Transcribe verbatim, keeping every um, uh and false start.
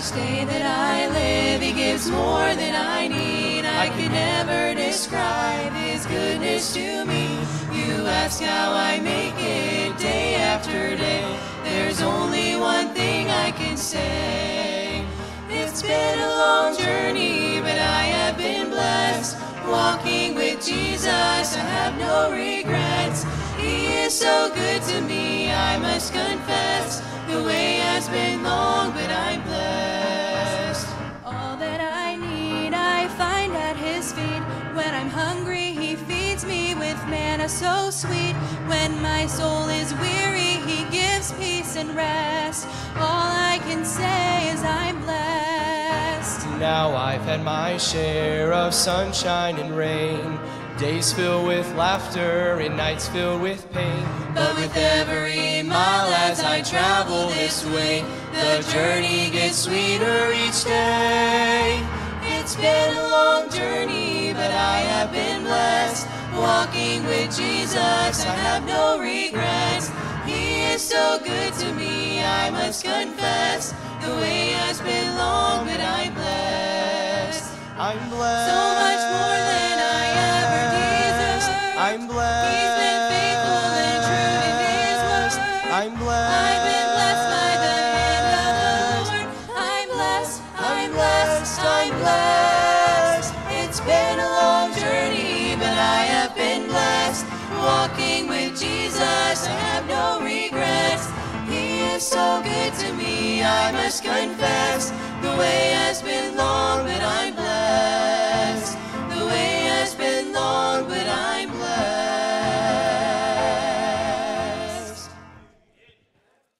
Each day that I live, He gives more than I need. I could never describe His goodness to me. You ask how I make it day after day. There's only one thing I can say. It's been a long journey, but I have been blessed. Walking with Jesus, I have no regrets. He is so good to me, I must confess. The way has been long, but I'm blessed. All that I need, I find at His feet. When I'm hungry, He feeds me with manna so sweet. When my soul is weary, He gives peace and rest. All I can say is I'm blessed. Now I've had my share of sunshine and rain, days filled with laughter and nights filled with pain. But with every mile as I travel this way, the journey gets sweeter each day. It's been a long journey, but I have been blessed. Walking with Jesus, I have no regrets. He is so good to me, I must confess. The way has been long, but I'm blessed. I'm blessed. So much more than I ever deserve. I'm blessed. He's been faithful and true to His word. I'm blessed. I've been blessed by the hand of the Lord. I'm blessed, I'm blessed, I'm blessed. It's been a long journey, but I have been blessed. Walking with Jesus, I have no regrets. He is so good to me, I must confess.